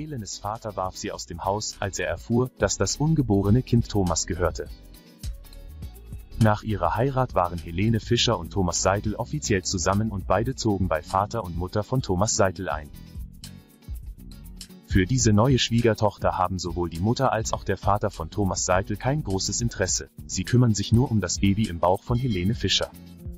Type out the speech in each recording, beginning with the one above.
Helenes Vater warf sie aus dem Haus, als er erfuhr, dass das ungeborene Kind Thomas gehörte. Nach ihrer Heirat waren Helene Fischer und Thomas Seitel offiziell zusammen und beide zogen bei Vater und Mutter von Thomas Seitel ein. Für diese neue Schwiegertochter haben sowohl die Mutter als auch der Vater von Thomas Seitel kein großes Interesse, sie kümmern sich nur um das Baby im Bauch von Helene Fischer.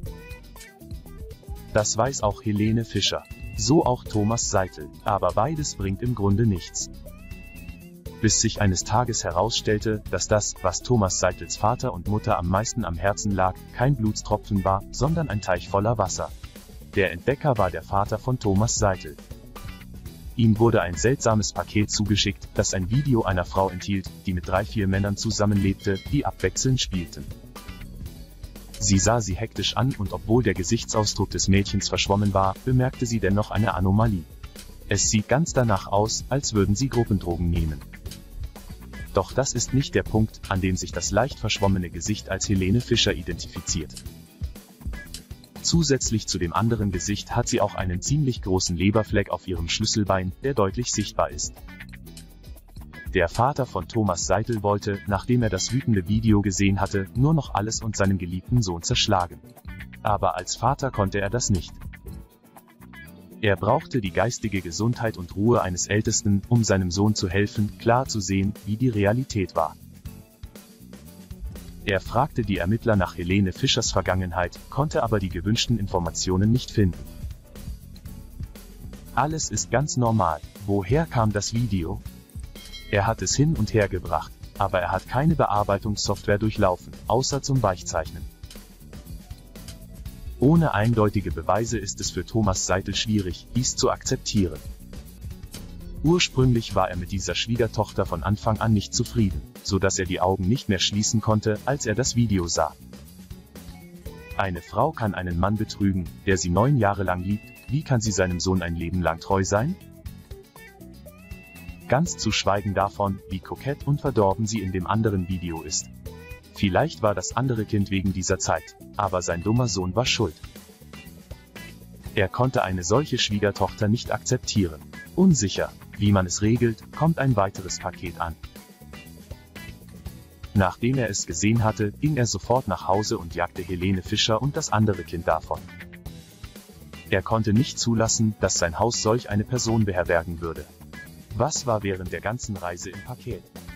Das weiß auch Helene Fischer. So auch Thomas Seitel, aber beides bringt im Grunde nichts. Bis sich eines Tages herausstellte, dass das, was Thomas Seitels Vater und Mutter am meisten am Herzen lag, kein Blutstropfen war, sondern ein Teich voller Wasser. Der Entdecker war der Vater von Thomas Seitel. Ihm wurde ein seltsames Paket zugeschickt, das ein Video einer Frau enthielt, die mit 3-4 Männern zusammenlebte, die abwechselnd spielten. Sie sah sie hektisch an und obwohl der Gesichtsausdruck des Mädchens verschwommen war, bemerkte sie dennoch eine Anomalie. Es sieht ganz danach aus, als würden sie Gruppendrogen nehmen. Doch das ist nicht der Punkt, an dem sich das leicht verschwommene Gesicht als Helene Fischer identifiziert. Zusätzlich zu dem anderen Gesicht hat sie auch einen ziemlich großen Leberfleck auf ihrem Schlüsselbein, der deutlich sichtbar ist. Der Vater von Thomas Seitel wollte, nachdem er das wütende Video gesehen hatte, nur noch alles und seinen geliebten Sohn zerschlagen. Aber als Vater konnte er das nicht. Er brauchte die geistige Gesundheit und Ruhe eines Ältesten, um seinem Sohn zu helfen, klar zu sehen, wie die Realität war. Er fragte die Ermittler nach Helene Fischers Vergangenheit, konnte aber die gewünschten Informationen nicht finden. Alles ist ganz normal. Woher kam das Video? Er hat es hin und her gebracht, aber er hat keine Bearbeitungssoftware durchlaufen, außer zum Weichzeichnen. Ohne eindeutige Beweise ist es für Thomas Seitel schwierig, dies zu akzeptieren. Ursprünglich war er mit dieser Schwiegertochter von Anfang an nicht zufrieden, so dass er die Augen nicht mehr schließen konnte, als er das Video sah. Eine Frau kann einen Mann betrügen, der sie 9 Jahre lang liebt, wie kann sie seinem Sohn ein Leben lang treu sein? Ganz zu schweigen davon, wie kokett und verdorben sie in dem anderen Video ist. Vielleicht war das andere Kind wegen dieser Zeit, aber sein dummer Sohn war schuld. Er konnte eine solche Schwiegertochter nicht akzeptieren. Unsicher, wie man es regelt, kommt ein weiteres Paket an. Nachdem er es gesehen hatte, ging er sofort nach Hause und jagte Helene Fischer und das andere Kind davon. Er konnte nicht zulassen, dass sein Haus solch eine Person beherbergen würde. Was war während der ganzen Reise im Paket?